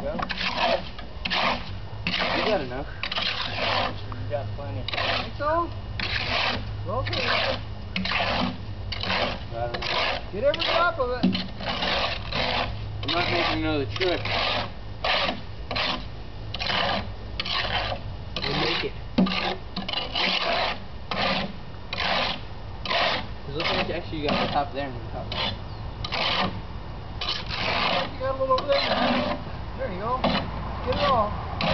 go. You got enough. You got plenty. Think so? Well, okay. I don't know. Get every drop of it. I'm not making another trip. We'll make it. Cause look like actually you got the top there and the top there. You got a little over there. There you go. Get it all.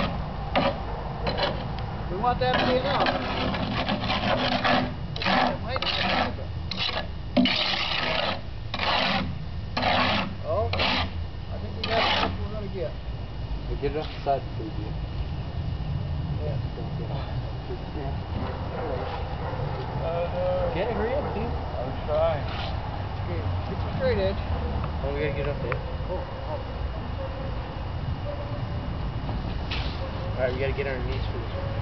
We want that to be enough. It might be enough. Oh, I think we got enough we're going to get. We'll get it off the side for you. Yeah. Get it, hurry up, dude. I was trying. Okay, get the straight edge. Oh, we gotta get up there. Oh. Alright, we gotta get on our knees for this one.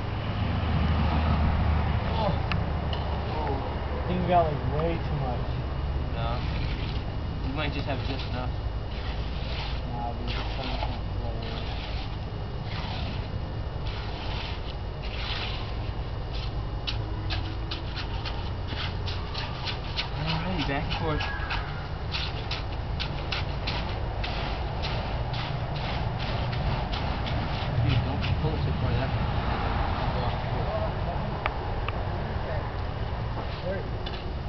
I think we got like way too much. No. We might just have just enough. Nah, dude, just so much more flow. Alrighty, back and forth. Dude, don't pull it so far that way. There you go.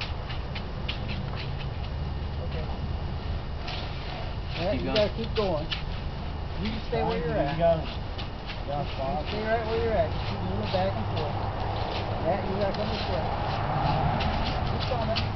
Okay. Yeah, Keep you going. gotta keep going. You can stay where you're at. You got it. You stay right where you're at. Just keep moving back and forth. Yeah, you gotta come this way. Keep coming.